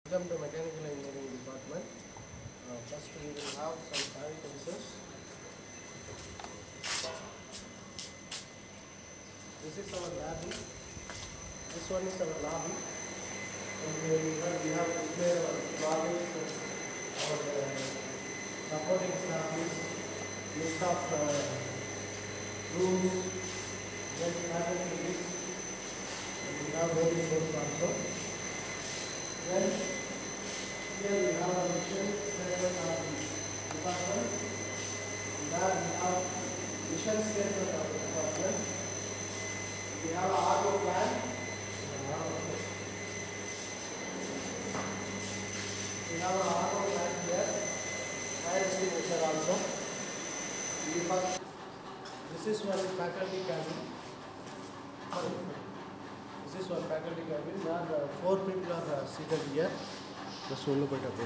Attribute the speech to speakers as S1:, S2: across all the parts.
S1: Welcome to Mechanical Engineering Department. First we will have some diagrams. This is our lobby. This one is our lobby. And we have displayed our drawings, our supporting staff list of rooms, then faculty list. And we have voting books also. Then here we have a mission statement of the department. There we have mission statement of the department. We have an auto plan. We have an auto plan here. Fire extinguisher also. This is one faculty cabin. This is one faculty cabin where 4 people are seated here. Just one look at it.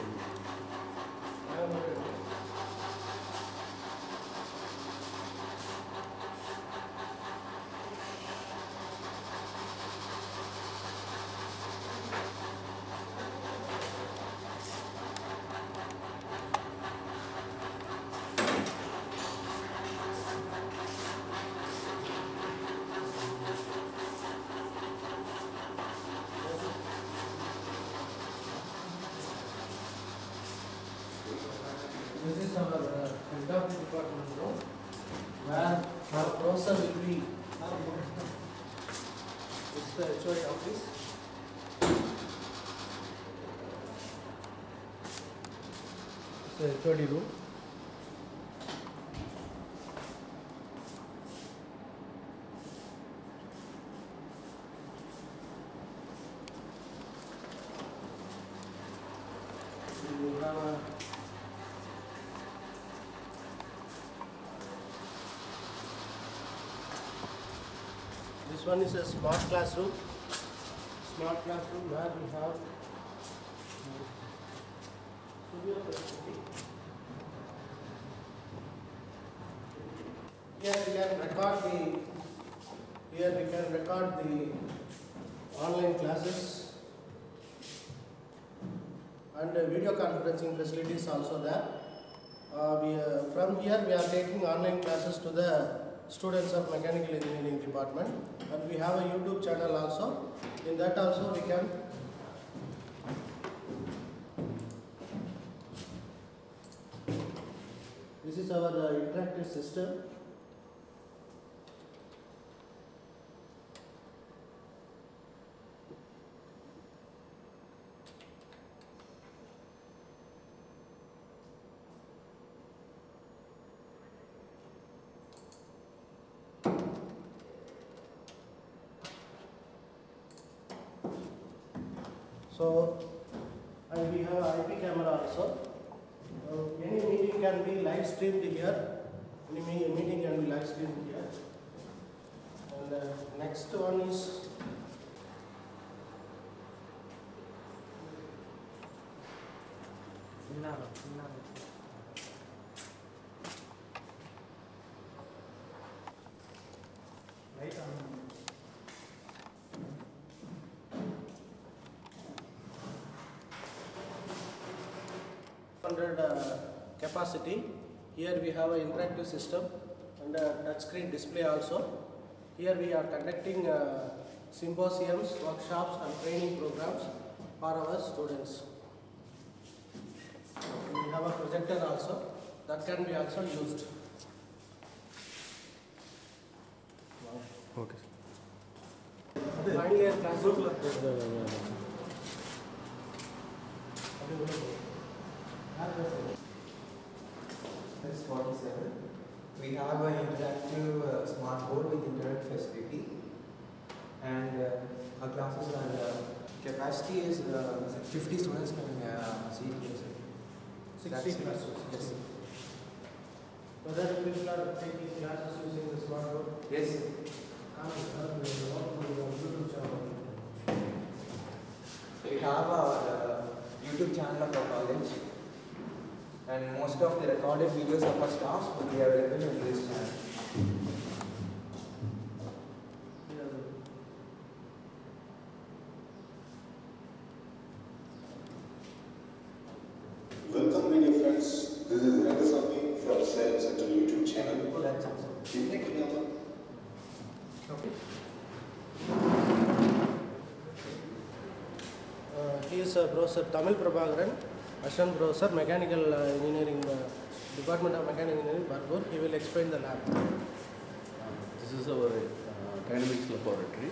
S1: This is our head of the department room, where our professor will be. This is the HOD office. This is the HOD room. We have a This one is a smart classroom. Smart classroom where we have studio facility. Here we can record the online classes and video conferencing facilities also there. From here we are taking online classes to the students of Mechanical Engineering Department, and we have a YouTube channel also. In that also we can this is our interactive system. So, and we have an IP camera also. Any meeting can be live streamed here. Any meeting can be live streamed here. And next one is right on. 100 capacity. Here we have an interactive system and a touchscreen display also. Here we are conducting symposiums, workshops and training programs for our students. We have a projector also that can be also used.
S2: Okay.
S1: Finally, a classroom.
S3: This is 47. We have an interactive smart board with internet facility, and our classes are capacity is 50 students can seat here.
S1: 60 classes.
S3: Yes.
S1: Whether people are taking classes using the smart board?
S3: Yes. We have our YouTube channel of our college, and most of the recorded videos of our staffs will be available in this channel.
S1: Professor Tamil Prabhakaran, Assistant Professor, Mechanical Engineering, Department of Mechanical Engineering, Bargur. He will explain the lab.
S2: This is our dynamics laboratory.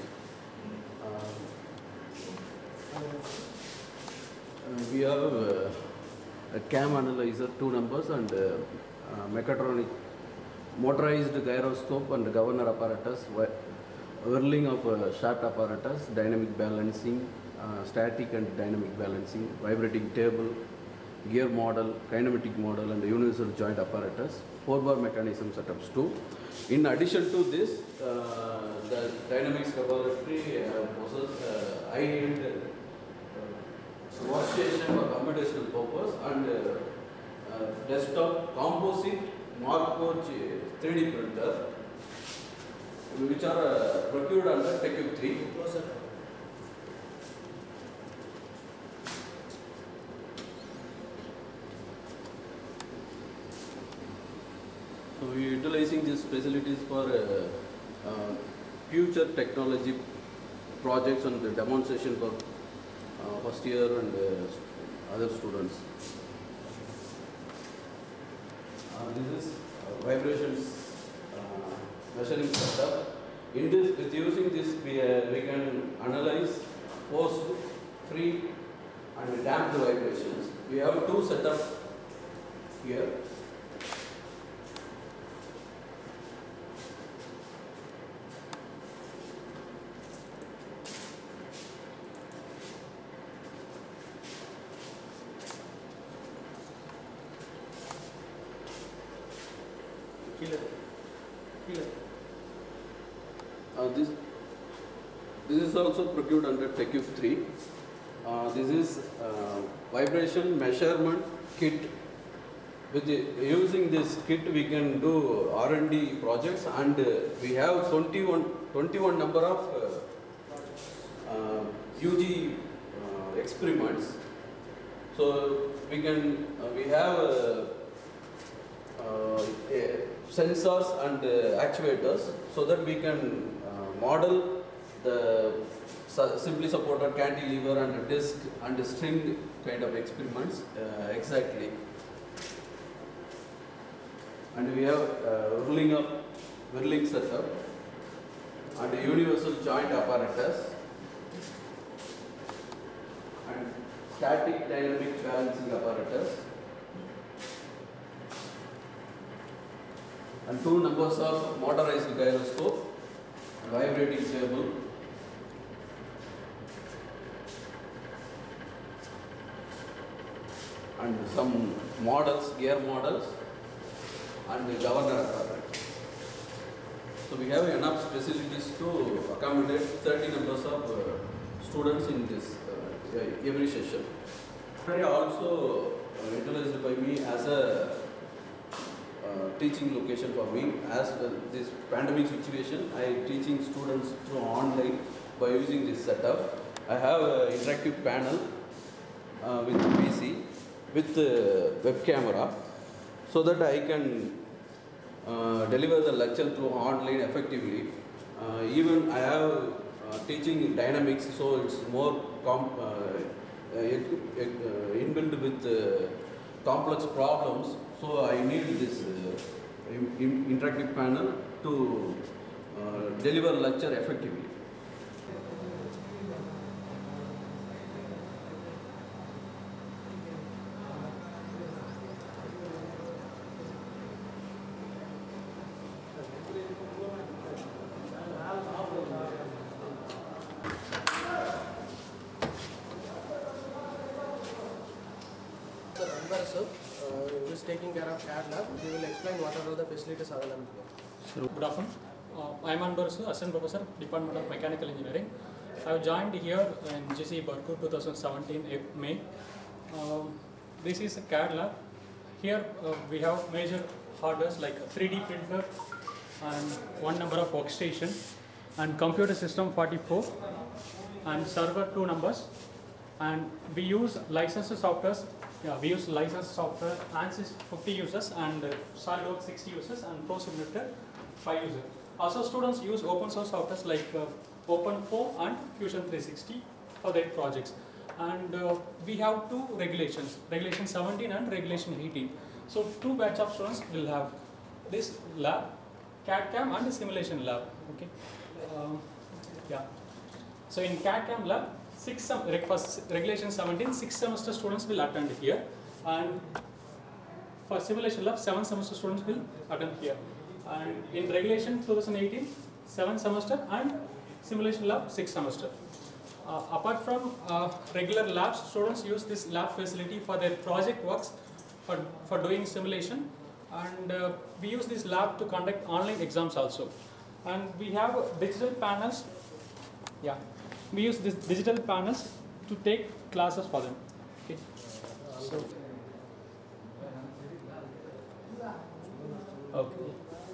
S2: We have a cam analyzer, 2 numbers, and mechatronic motorized gyroscope and governor apparatus, whirling of shaft apparatus, dynamic balancing, static and dynamic balancing, vibrating table, gear model, kinematic model, and universal joint apparatus, 4-bar mechanism setups too. In addition to this, the dynamics laboratory possesses high-end workstation for computational purpose and desktop composite Markforged 3D printer, which are procured under TechCube 3. So we are utilizing these facilities for future technology projects and the demonstration for first year and other students. This is vibrations measuring setup. In this, with using this, we can analyze forced, free, and damped vibrations. We have 2 setups here. This is also procured under TechCube 3. This is vibration measurement kit. With using this kit, we can do R&D projects, and we have 21 number of UG experiments. So we have sensors and actuators, so that we can model the simply supported cantilever and disc and string kind of experiments exactly. And we have whirling setup and a universal joint apparatus and static dynamic balancing apparatus, and 2 numbers of motorized gyroscope, vibrating table, and some models, gear models, and the governor apparatus. So we have enough facilities to accommodate 30 numbers of students in this every session. They also utilized by me as a teaching location for me. As this pandemic situation, I am teaching students through online by using this setup. I have an interactive panel with PC with web camera, so that I can deliver the lecture through online effectively. Even I have teaching dynamics, so it's more inbuilt with complex problems. So I need this interactive panel to deliver lecture effectively.
S1: Who is taking care of CAD lab. He will explain what are the facilities available here.
S4: Good afternoon. I am Anbarasu, Assistant Professor, Department of Mechanical Engineering. I have joined here in GC Barkur 2017 May. This is a CAD lab. Here we have major hardware like a 3D printer and 1 number of workstation and computer system 44 and server 2 numbers, and we use licensed softwares. Yeah, we use licensed software. ANSYS 50 users and SolidWorks 60 users and ProSimulator 5 users. Also, students use open source softwares like OpenFOAM and Fusion 360 for their projects. And we have two regulations, regulation 17 and regulation 18. So two batch of students will have this lab, CAD/CAM and simulation lab. Okay. Yeah. So in CAD/CAM lab, regulation 17, 6 semester students will attend here, and for simulation lab, 7 semester students will attend here. And in regulation 2018, 7 semester, and simulation lab 6 semester. Apart from regular labs, students use this lab facility for their project works, for doing simulation, and we use this lab to conduct online exams also. And we have digital panels. Yeah, we use this digital panels to take classes for them. Okay. So, okay.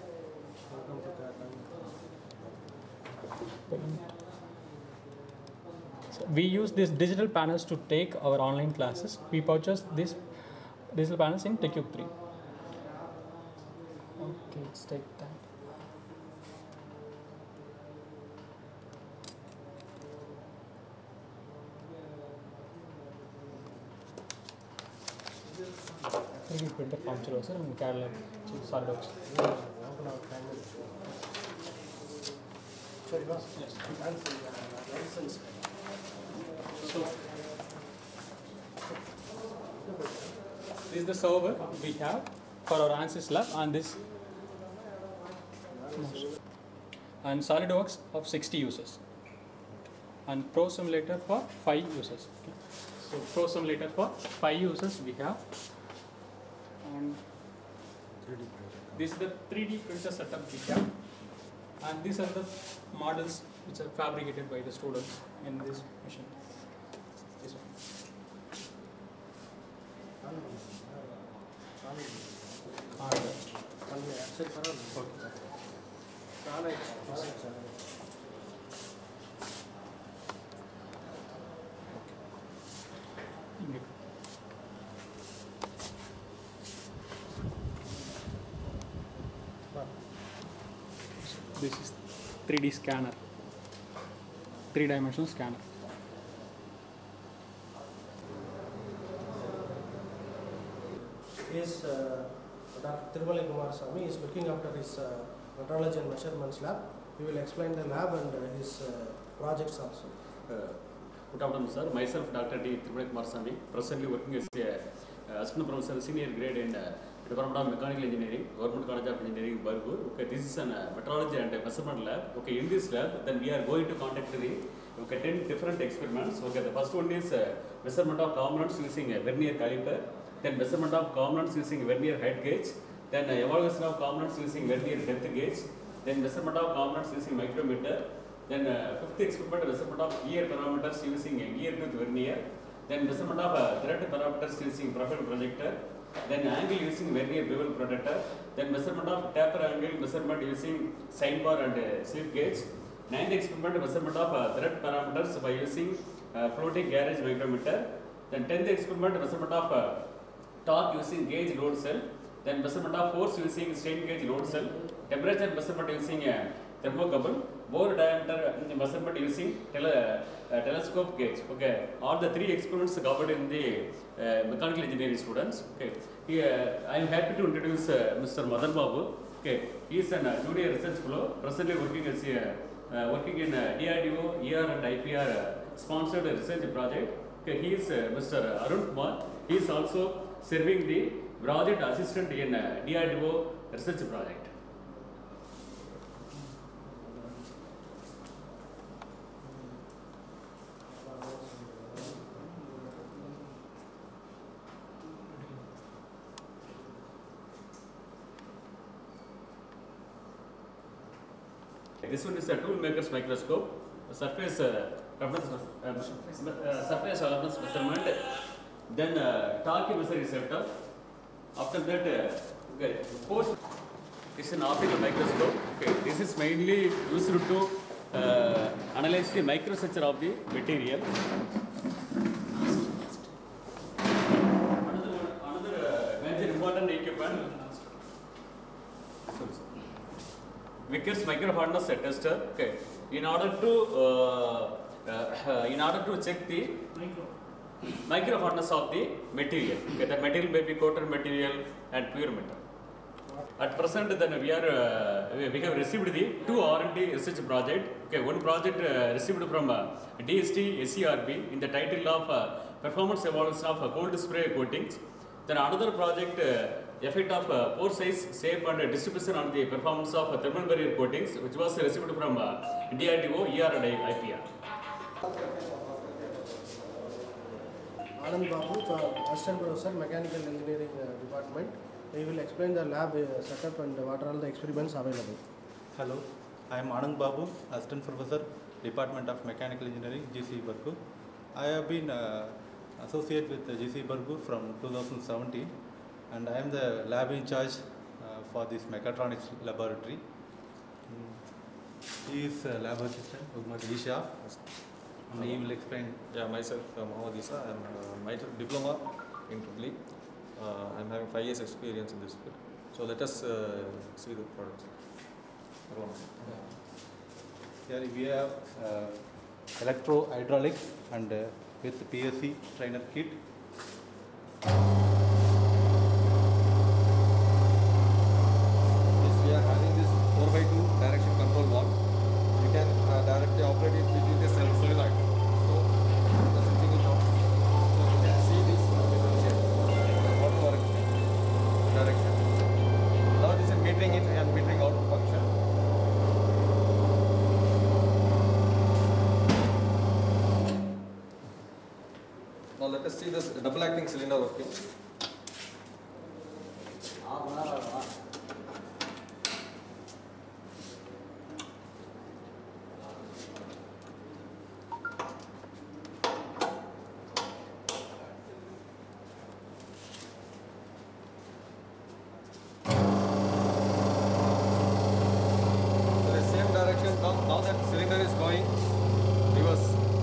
S4: So we use these digital panels to take our online classes. We purchased these digital panels in TechCube 3. Okay, let's take that. We print a form chalo sir and catalog SolidWorks.
S1: Sorry, boss.
S4: Yes.
S1: Yes.
S4: So this is the server we have for our ANSYS lab, and this and SolidWorks of 60 users, and Pro Simulator for 5 users. Okay. So Pro Simulator for 5 users we have, and this is the 3D printer setup we have, and these are the models which are fabricated by the students in this machine. This one. This is 3D scanner, 3-dimensional scanner.
S1: Is Dr. Tirumala Kumaraswamy is looking after his metrology and measurements lab. He will explain the lab and his projects also.
S2: Good afternoon, sir. Myself, Dr. D. Tirumala Kumaraswamy, presently working as a assistant professor, senior grade in Department of Mechanical Engineering, Government College of Engineering, Bargur. Okay, this is a metrology and measurement lab. Okay, in this lab, then we are going to conduct the 10 different experiments. Okay, the first one is measurement of components using a vernier caliper. Then measurement of components using vernier height gauge, then evaluation of components using vernier depth gauge, then measurement of components using micrometer, then fifth experiment measurement of ear parameters using ear tooth vernier, then measurement of thread parameters using profile projector, then angle using vernier bevel protector, then measurement of taper angle measurement using sine bar and slip gauge, ninth experiment measurement of thread parameters by using floating garage micrometer, then 10th experiment measurement of torque using gauge load cell, then measurement of force using strain gauge load cell, temperature measurement using thermocouple, bore diameter measurement using telescope gauge. Okay, all the 3 experiments covered in the mechanical engineering students. Okay, here I am happy to introduce Mr. Madan Babu. Okay, he is a junior research fellow, presently working as working in DRDO, ER and IPR sponsored research project. Okay, he is Mr. Arun Kumar. He is also serving the project assistant in DRDO research project. This one is a tool maker's microscope, surface reference measurement, then torque measure receptor. After that, okay, post is an optical microscope. Okay, this is mainly used to analyze the microstructure of the material. Another major important equipment, Vickers microhardness tester. Okay, in order to check the
S5: micro hardness of the material. Okay, the material may be coated material and pure metal. At present, then we have received the 2 R&D research project. Okay, one project received from DST SCRB in the title of performance evaluation of cold spray coatings. Then another project effect of pore size, shape and distribution on the performance of thermal barrier coatings, which was received from DRDO, ER and IPR.
S1: Anand Babu, Assistant Professor, Mechanical Engineering Department. He will explain the lab setup and what are all the experiments available.
S6: Hello, I am Anand Babu, Assistant Professor, Department of Mechanical Engineering, GC Barkur. I have been associate with GC Barkur from 2017, and I am the lab in charge for this mechatronics laboratory. He is lab assistant, Muhammad Isha, and he will explain.
S7: Yeah, myself, Muhammad Isa. I am my diploma in Tripoli. I am having 5 years experience in this field. So let us see the products.
S6: Here we have electro hydraulics and with PSC trainer kit.
S7: Yes, we are having this 4x2 direction control valve. You can directly operate it between the solenoid. So the switching is on. So you can see this differentiate. Water work direction. Now this is metering in and metering out function. Now let us see this double acting cylinder working. So the same direction, now that cylinder is going reverse.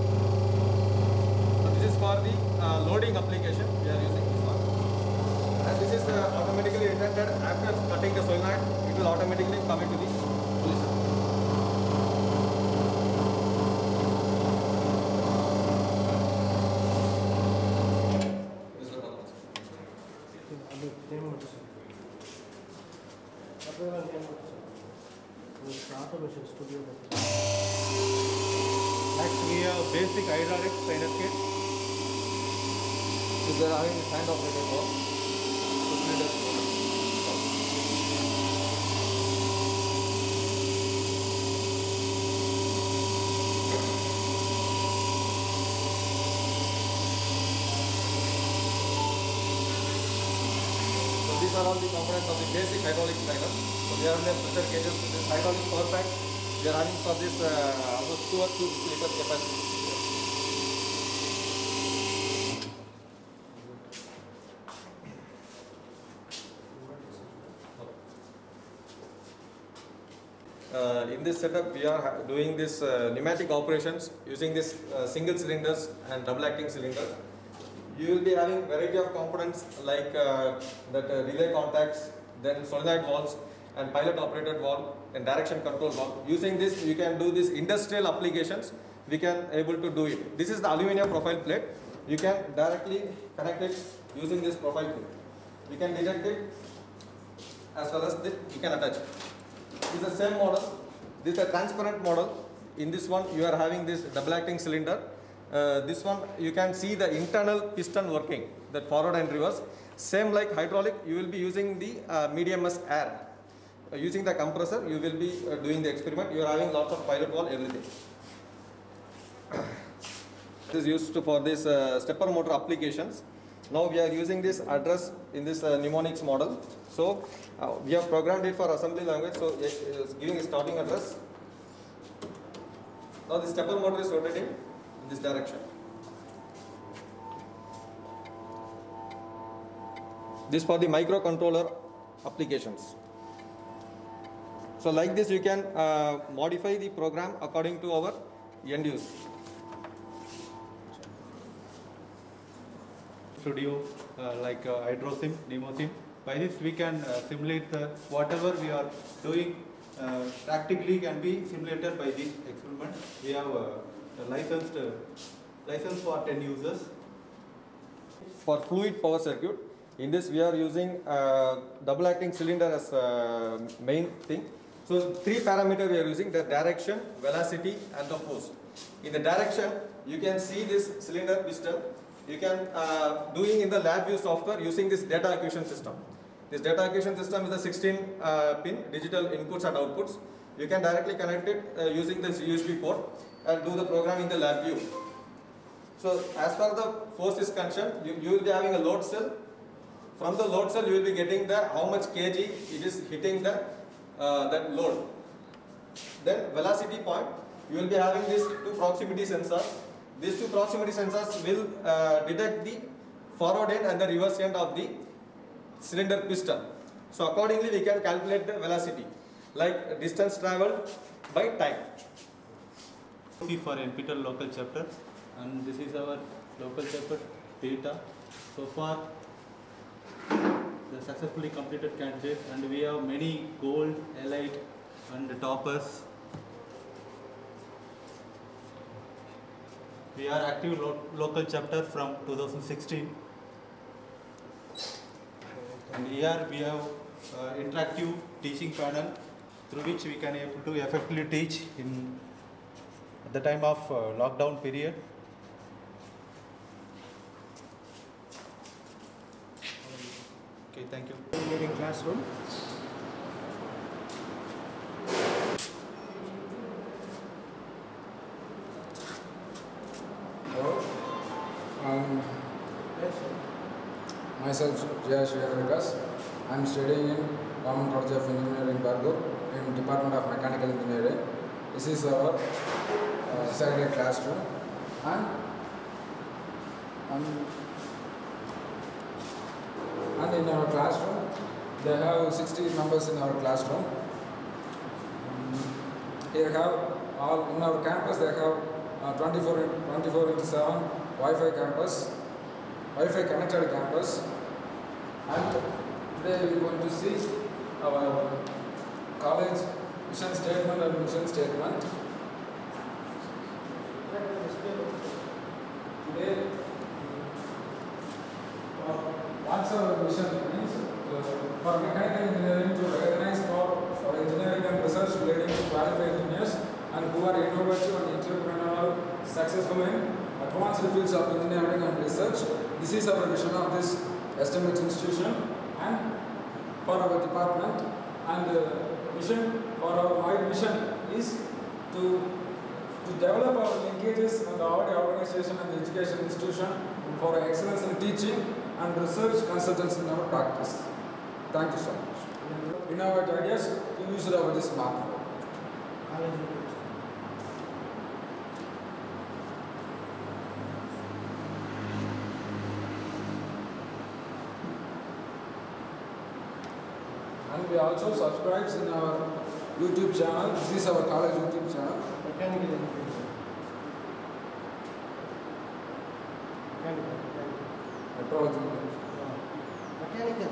S7: So this is for the loading application, we are using this one. And this is automatically intended after cutting the solenoid, it will automatically come into the position. This is the balance.
S1: Automation studio.
S6: Next we have basic hydraulics trainer kit.
S7: Is there having hand operated valve? So these are all the components of the basic hydraulic liner. So we have the pressure gauges with this hydraulic power pack. We are having for this almost 2 or 2 liters capacity. In this setup, we are doing this pneumatic operations using this single cylinders and double acting cylinders. You will be having variety of components like that relay contacts, then solenoid valves and pilot operated valve and direction control valve. Using this, you can do this industrial applications. We can able to do it. This is the aluminum profile plate. You can directly connect it using this profile plate. You can detect it as well as you can attach it. This is the same model. This is a transparent model. In this one, you are having this double acting cylinder. This one, you can see the internal piston working, that forward and reverse. Same like hydraulic, you will be using the medium-mass air. Using the compressor, you will be doing the experiment. You are having lots of pilot valve, everything. This is used for this stepper motor applications. Now we are using this address in this mnemonics model. So we have programmed it for assembly language. So it is giving a starting address. Now the stepper motor is rotating in this direction. This for the microcontroller applications. So like this you can modify the program according to our end use.
S6: Studio like HydroSim, NemoSim. By this we can simulate whatever we are doing practically can be simulated by this experiment. We have license for 10 users
S7: For fluid power circuit, in this we are using double acting cylinder as main thing. So 3 parameters we are using: the direction, velocity and the force. In the direction, you can see this cylinder piston. You can doing in the LabVIEW software using this data acquisition system. This data acquisition system is a 16 pin digital inputs and outputs. You can directly connect it using this USB port and do the program in the LabVIEW. So as far as the force is concerned, you will be having a load cell. From the load cell, you will be getting the how much kg it is hitting the that load. Then velocity point, you will be having these 2 proximity sensors. These 2 proximity sensors will detect the forward end and the reverse end of the cylinder piston. So accordingly, we can calculate the velocity, like distance traveled by time.
S6: For NPTEL local chapter, and this is our local chapter data. So far, the successfully completed candidates, and we have many gold, elite, and toppers. We are active local chapter from 2016, and here we have interactive teaching panel through which we can able to effectively teach in the time of lockdown period. Okay, thank you.
S1: Engineering classroom.
S8: Hello.
S1: Yes, sir.
S8: Myself, Jaya Shriyakarikas. I am studying in Government College of Engineering, Bargur, in Department of Mechanical Engineering. This is our second classroom, and in our classroom, they have 60 members in our classroom. Here have all in our campus. They have 24/7 Wi-Fi campus, Wi-Fi connected campus, and today we are going to see our college mission statement and mission statement. Today, what's our mission means for mechanical engineering to recognize for engineering and research leading to qualified engineers and who are innovative and entrepreneurial, successful in advanced fields of engineering and research. This is our vision of this estimate institution and for our department, and mission for my mission is to develop our linkages and our organization and education institution for excellence in teaching and research consultants in our practice. Thank you so much. Innovative ideas to use over this smartphone. And we also subscribe in our YouTube channel. This is our college YouTube channel.
S1: Mechanical engineering.
S8: Metrology.
S1: Mechanical.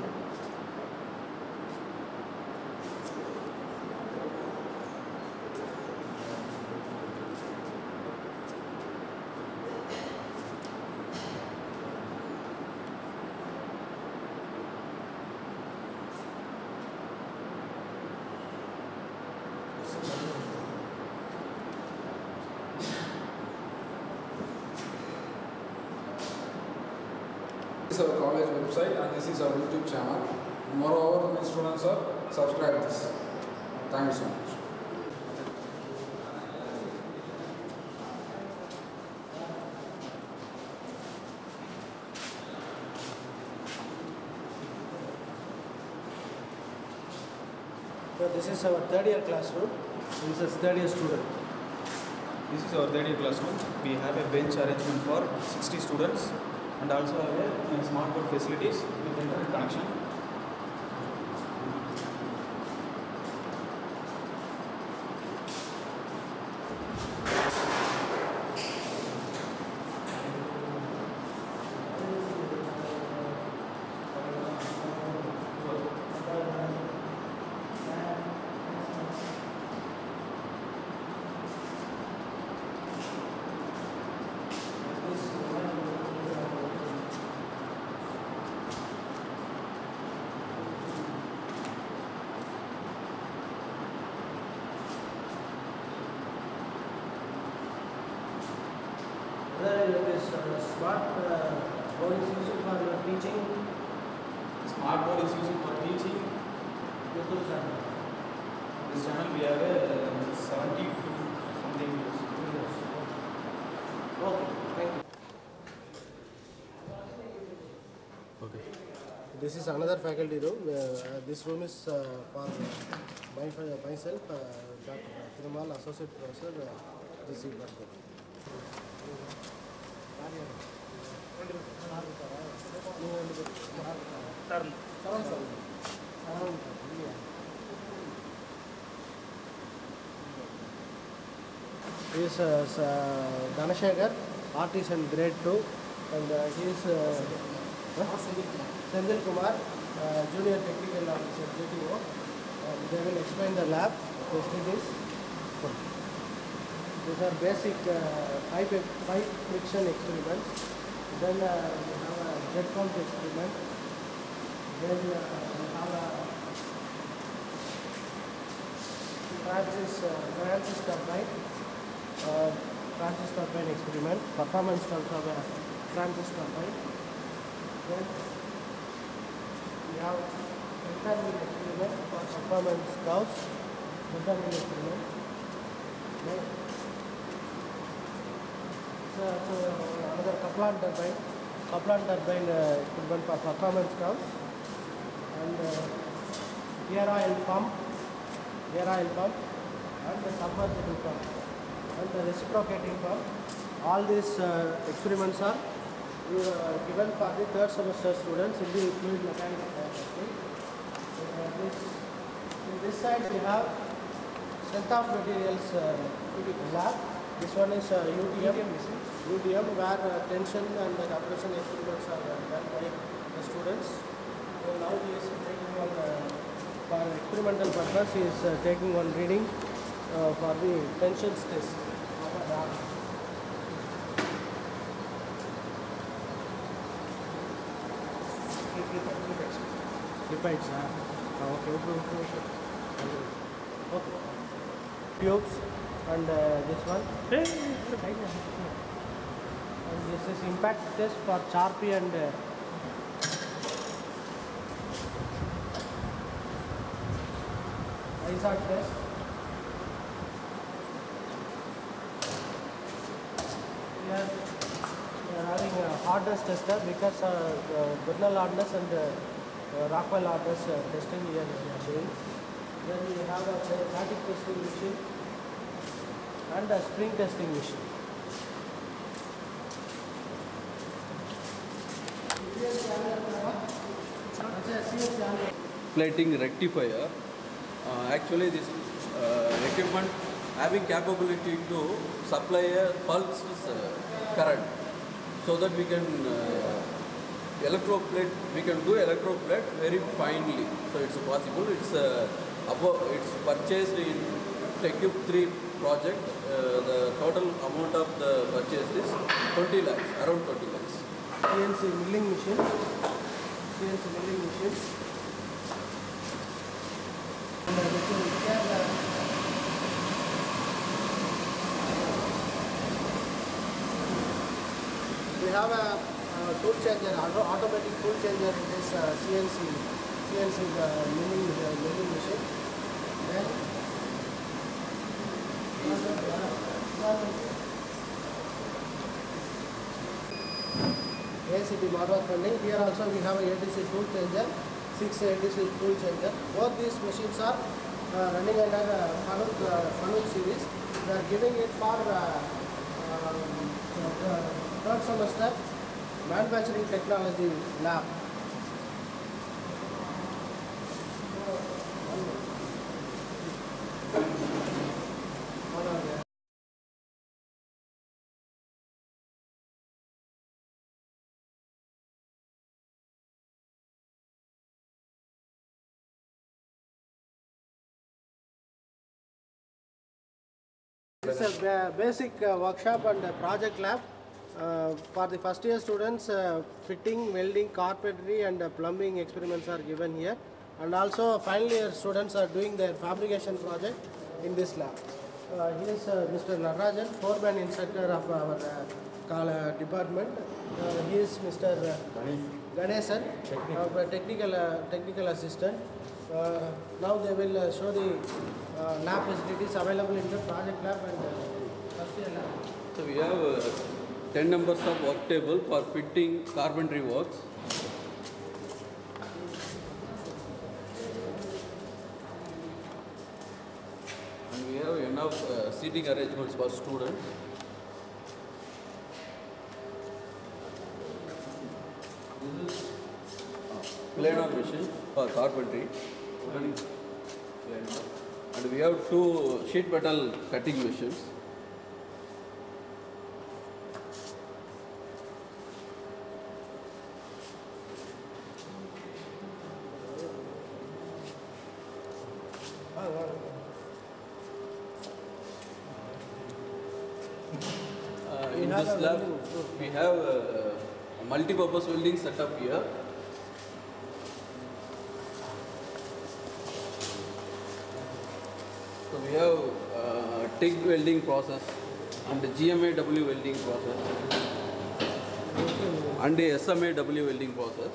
S8: This is our college website and this is our YouTube channel. Moreover, my students are subscribe this. Thank you so much.
S1: So this is our third year classroom. This is third year student.
S9: This is our third year classroom. We have a bench arrangement for 60 students and also have a smart board facilities with internet connection.
S1: Whether this smart board is used for your teaching.
S9: Smart board is used for teaching.
S1: YouTube channel.
S9: This channel we have a 72 something views.
S1: Okay, thank you.
S2: Okay.
S1: This is another faculty room. This room is for myself, Dr. Thirumal, Associate Professor, GC Barkur. He is Dhanashekar, artist in grade 2, and he is Senthil Kumar, Junior Technical Officer, JTO. They will explain the lab facilities. These are basic pipe friction experiments. Then we have a jet pump experiment. Then we have a Francis turbine. Francis turbine experiment. Performance terms of a Francis turbine. Then we have Entermill experiment for performance curves. Entermill experiment. Then another Kaplan turbine. Kaplan turbine experiment for performance curves. And air oil pump, and the submersible pump, and the reciprocating pump. All these experiments are given for the third semester students in the fluid mechanics faculty. In this side we have strength of materials lab. This one is UTM where tension and compression experiments are done by the students. So now he is taking one for experimental purpose. He is taking one reading for the tensions test of a dam. Lipids, okay. Tubes and this one. And this is impact test for Charpy and ISAT test. We are having a hardness tester because Bernal hardness and Rockwell hardness testing we are doing. Then we have a static testing machine and a spring testing machine.
S2: Plating rectifier. Actually, this equipment having capability to supply a pulsed current, so that we can electroplate. We can do electroplate very finely. So it's possible. It's purchased in TechCube 3 project. The total amount of the purchase is 20 lakhs, around 20 lakhs.
S1: CNC milling machine. We have a tool changer, automatic tool changer in this CNC milling machine. Then ACT model funding. Here also we have a ADC tool changer, 6 ADC tool changer. Both these machines are running under Fanuc series. We are giving it for third semester manufacturing technology lab. This is a basic workshop and project lab for the first year students. Fitting, welding, carpentry and plumbing experiments are given here, and also final year students are doing their fabrication project in this lab. He is Mr. Narajan, foreman instructor of our department. He is Mr. Ganesan, technical assistant. Now they will show the lab facilities available in the project lab and first year lab.
S2: So we have 10 numbers of work table for fitting carpentry works. And we have enough seating arrangements for students. This is planer machine for carpentry. And we have 2 sheet metal cutting machines. In this lab, we have a multi-purpose welding setup here. So we have TIG welding process and the GMAW welding process and the SMAW welding process.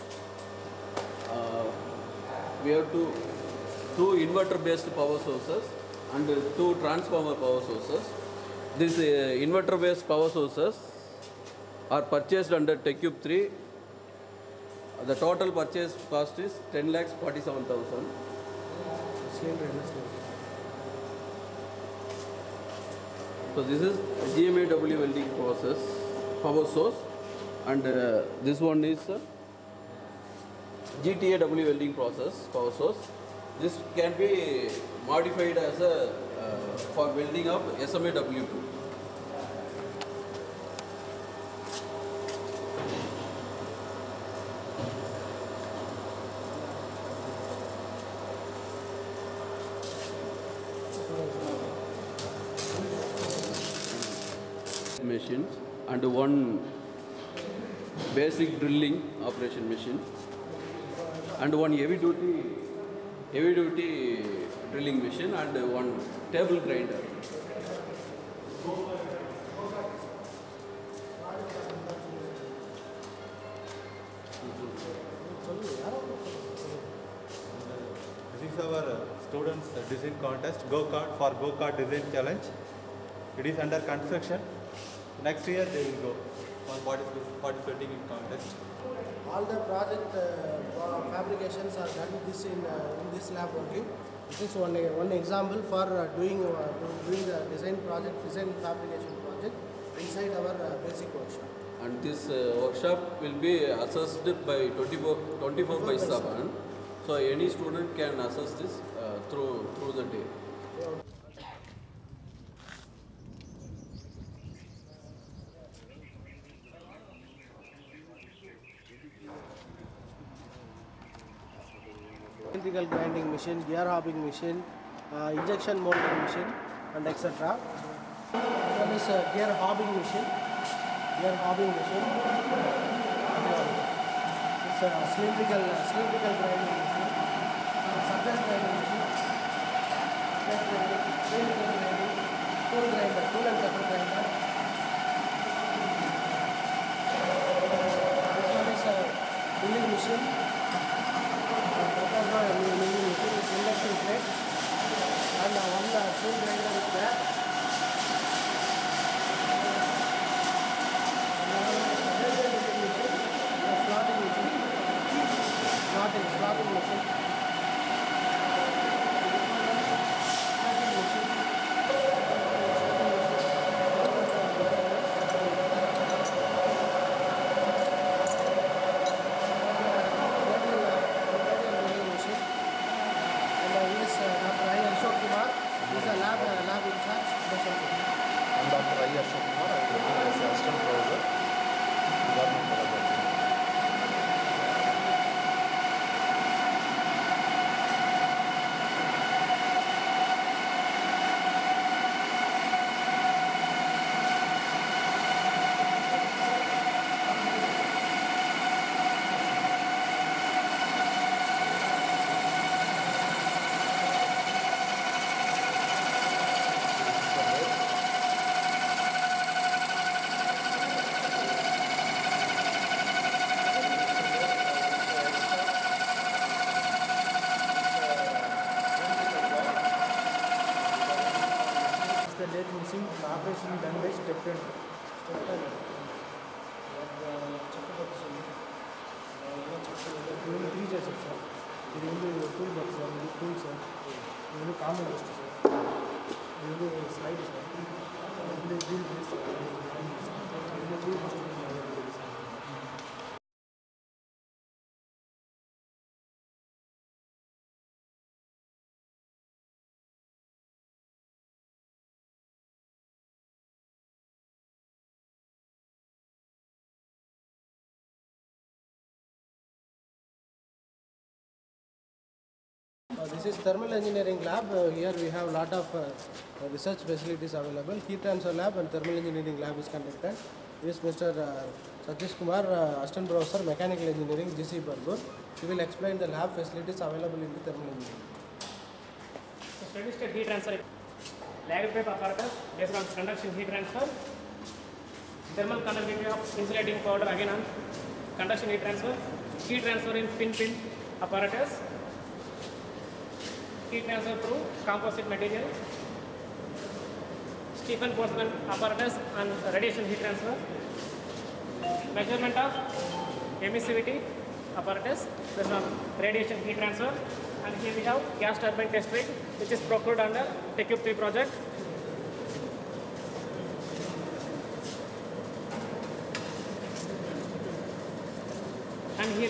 S2: We have two inverter-based power sources and 2 transformer power sources. These inverter-based power sources are purchased under TechCube 3. The total purchase cost is 10,47,000. So this is GMAW welding process power source, and this one is GTAW welding process power source. This can be modified as a for welding of SMAW2. Machines and 1 basic drilling operation machine and 1 heavy duty drilling machine and 1 table grinder.
S6: This is our students' design contest, go-kart for go-kart design challenge. It is under construction. Next year they will go for participating in contest.
S1: All the project fabrications are done in this lab only. This is one example for doing the design fabrication project inside our basic workshop.
S2: And this workshop will be assessed by 24/7. So any student can assess this through the day.
S1: Electrical grinding machine, gear hobbing machine, injection molding machine, and etc. One is gear hobbing machine. It's a cylindrical grinding machine, surface grinding machine, tool grinder, tool and cutter grinder. This one is a milling machine. Induction plate and one tool grinder is there. Slotting machine.
S8: usually done by step turn. ಇದು ಒಂದು 3 Jersey sir, ಇದು ಒಂದು tool box sir, ಇದು tool sir, ಇದು ಒಂದು common list sir, ಇದು ಒಂದು slide sir, ಇದು ವೀಲ್ ಬೇಸ್ ಸರ್, ಇದು tool box sir.
S1: This is thermal engineering lab. Here we have lot of research facilities available. Heat transfer lab and thermal engineering lab is conducted. This is Mr. Satish Kumar, Assistant Professor, Mechanical Engineering, GC Bargur. He will explain the lab facilities available in the thermal engineering.
S10: So steady state heat transfer, lag pipe apparatus based on conduction heat transfer, thermal conductivity of insulating powder again on conduction heat transfer in fin apparatus, heat transfer through composite material, Stephen Boltzmann apparatus and radiation heat transfer, measurement of emissivity apparatus based on radiation heat transfer, and here we have gas turbine test rig which is procured under TechCube 3 project. And here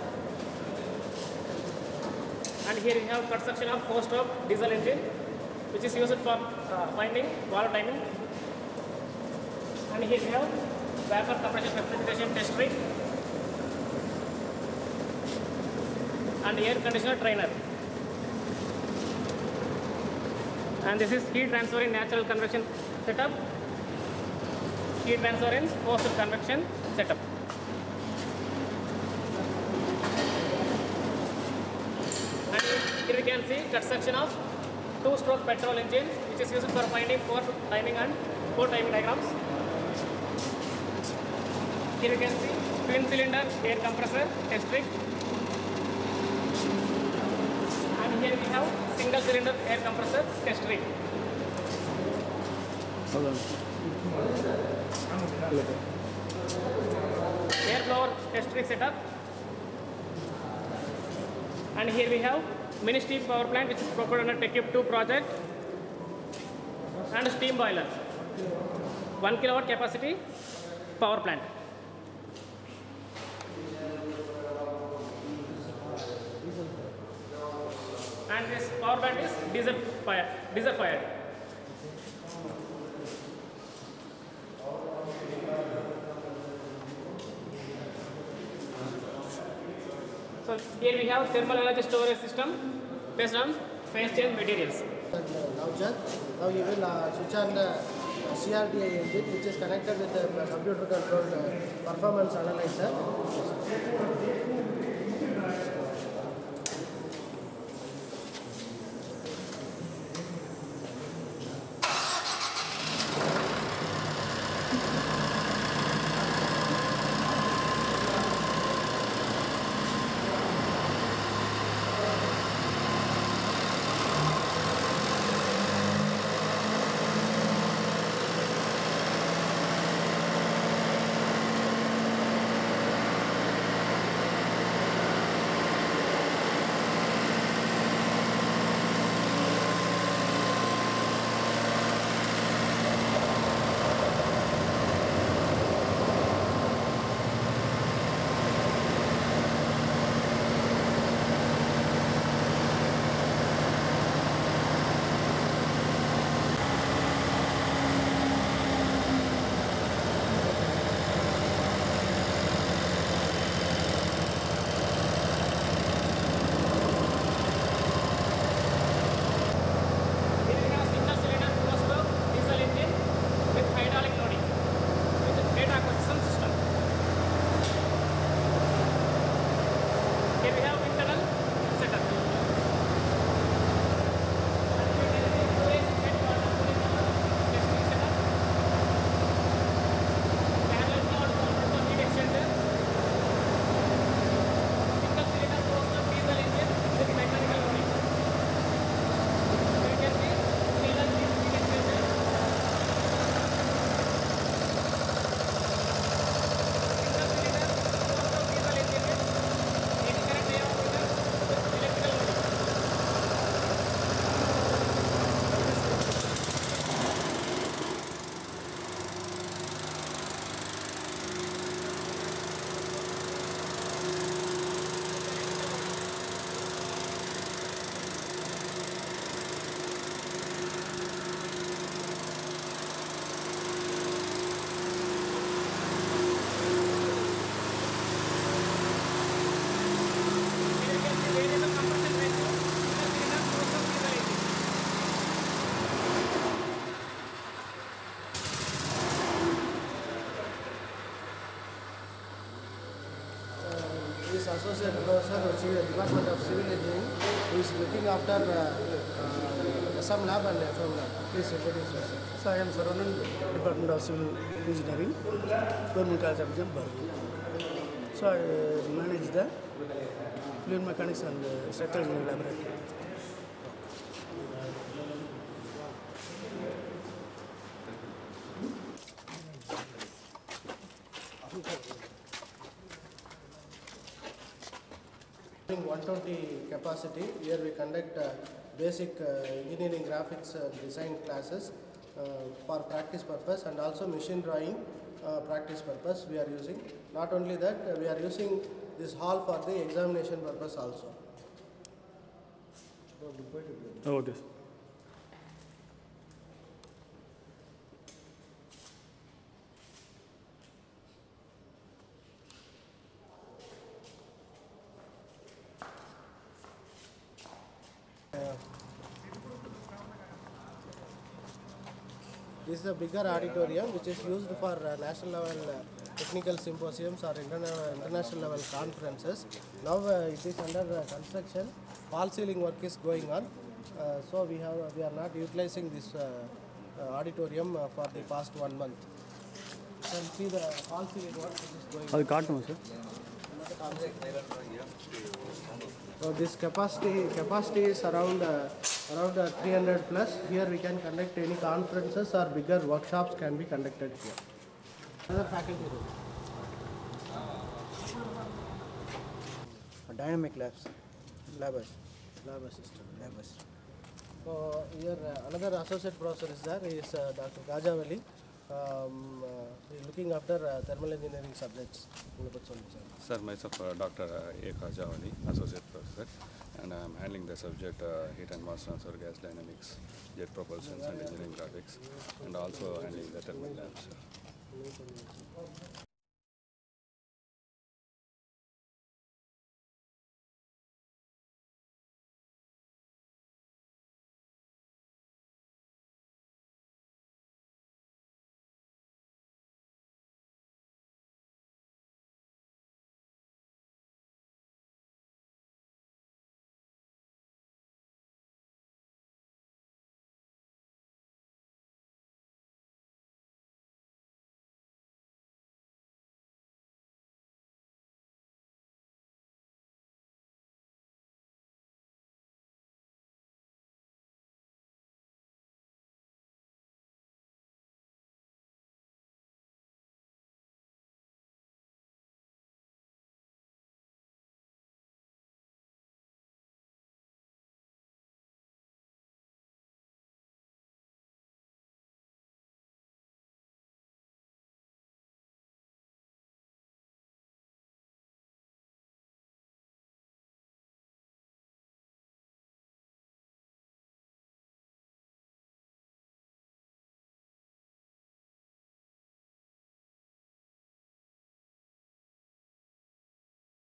S10: we have cut section of 4-stroke diesel engine which is used for finding valve timing. And here we have vapor compression refrigeration test rig and air conditioner trainer. And this is heat transfer in natural convection setup, heat transfer in forced convection setup. And here we can see cut section of 2-stroke petrol engine which is used for finding port timing and port timing diagrams. Here you can see twin cylinder air compressor test rig. And here we have single cylinder air compressor test rig. Air blower test rig setup. And here we have mini steam power plant which is procured under TechCube 2 project, and steam boiler, 1 kilowatt capacity power plant. And this power plant is diesel fired. So here we have thermal energy storage system based on phase change materials.
S1: Now you will switch on the CRDI engine which is connected with the computer controlled performance analyzer. is Associate Professor of Department of Civil Engineering, who is looking after SM Lab and FM Lab. Please introduce yourself.
S11: So I am Saranan, Department of Civil Engineering, Government College of Bargur. So I manage the fluid mechanics and structural engineering laboratory.
S1: Having 120 capacity, here we conduct basic engineering graphics design classes for practice purpose, and also machine drawing practice purpose we are using. Not only that, we are using this hall for the examination purpose also.
S11: Okay.
S1: This is a bigger auditorium which is used for national level technical symposiums or international level conferences. Now it is under construction. Fall ceiling work is going on, so we are not utilizing this auditorium for the past 1 month. You can see the fall ceiling work which is going on.
S11: Sir.
S1: So this capacity is around 300 plus. Here we can conduct any conferences or bigger workshops can be conducted here. Another faculty room.
S11: Dynamic labs.
S1: Lab assistant. So here another associate professor is there. He is Dr. Gajawali. He is looking after thermal engineering subjects.
S12: Sir, myself Dr. A. Kajawali, Associate Professor, and I am handling the subject heat and mass transfer, gas dynamics, jet propulsions and engineering graphics, and also handling the thermal labs.